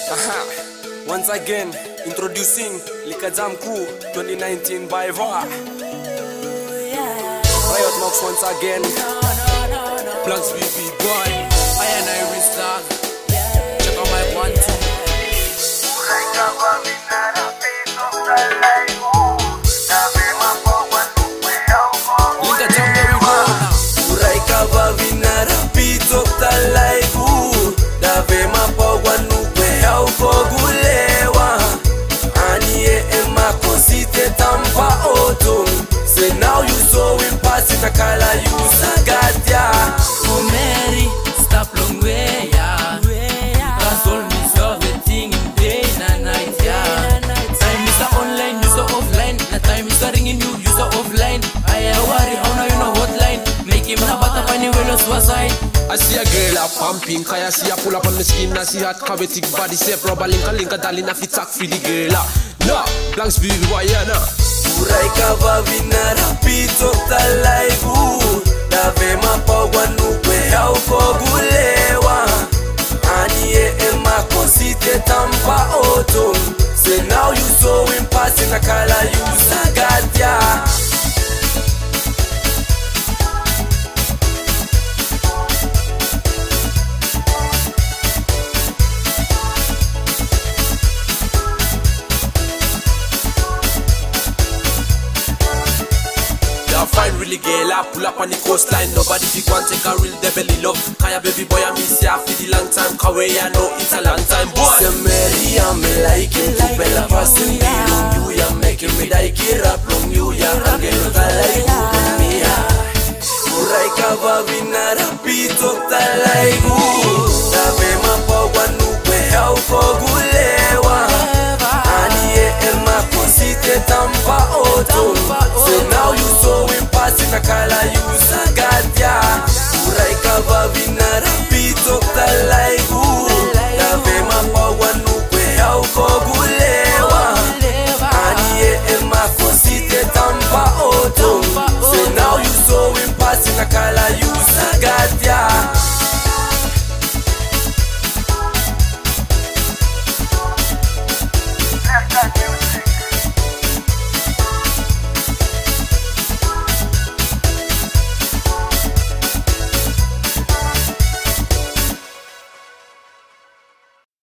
Once again, introducing Likazam Crew 2019 by Rhoyt. Maukz once again. Blunkz BB boy. I and I restart. Check out my 1 2. Vavina Rapitok talaigu dave mapogwa nukwe au fogulewa anie ema konsite tampa otum. Say now you so impasse na kala you sagatia Mary stop long way ya Console me solve the thing in day and night ya Time is the online, you so offline. Na time is the ringing you so offline. I worry how now you know hotline. Make him na bata pani when you suicide. I see a girl a pumping, I see a pull up on the skin, I see her cabetic body, say rubber link a darling, if it's for the girl. No, Blunkz BB boy, na. Vavina Rapitok talaigu dave mapogwa nukwe au fogulewa anie ema konsite tampa otum. Say now you so impasse na kala you sagatia Fine really girl, I pull up on the coastline. Nobody big one take a real devil love. Kaya baby boy, I miss you after the long time. Kawe I know it's a long time boy. Say Mary, I'm like it. You better pass in the room. You are making me like it up from you. Yeah, I'm getting like you from me. Vavina Rapitok talaigu dave mapogwa nukwe au fogulewa anie ema konsite tampa otum. Say now you so impasse na kala you sagatia Vavina Rapitok talaigu dave mapogwa nukwe au fogulewa anie ema konsite tampa otum. Say now you so impasse na kala you sagatia